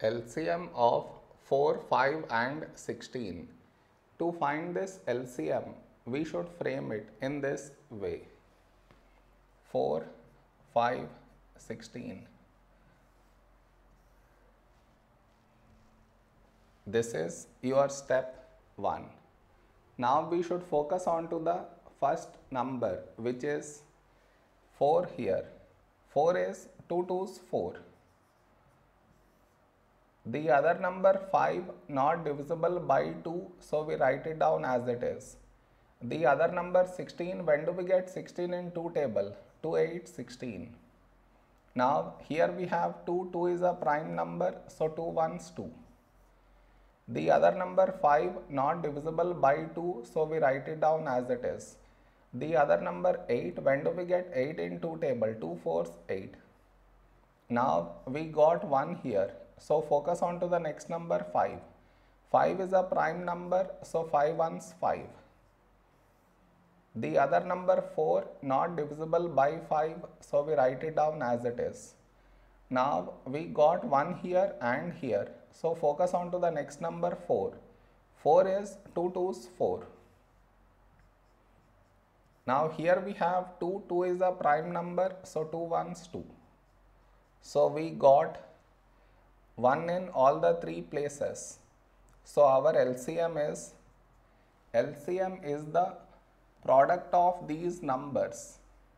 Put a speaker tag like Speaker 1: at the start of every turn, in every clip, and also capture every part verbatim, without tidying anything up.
Speaker 1: L C M of four, five and sixteen. To find this L C M, we should frame it in this way. four, five, sixteen. This is your step one. Now we should focus on to the first number, which is four here. four is two twos four. The other number five not divisible by two, so we write it down as it is. The other number sixteen, when do we get sixteen in two table? two, eight, sixteen. Now here we have two, two is a prime number, so two ones two. The other number five not divisible by two, so we write it down as it is. The other number eight, when do we get eight in two table? two fours, eight. Now we got one here, so focus on to the next number five. five is a prime number, so five ones five. The other number four not divisible by five, so we write it down as it is. Now we got one here and here, so focus on to the next number four. four is two twos four. Now here we have two, two is a prime number, so two ones two. So we got one in all the three places. So our L C M is, L C M is the product of these numbers,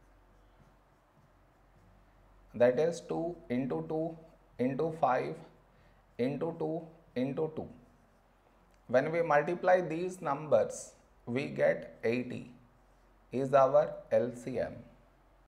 Speaker 1: that is two into two into five into two into two. When we multiply these numbers, we get eighty is our L C M.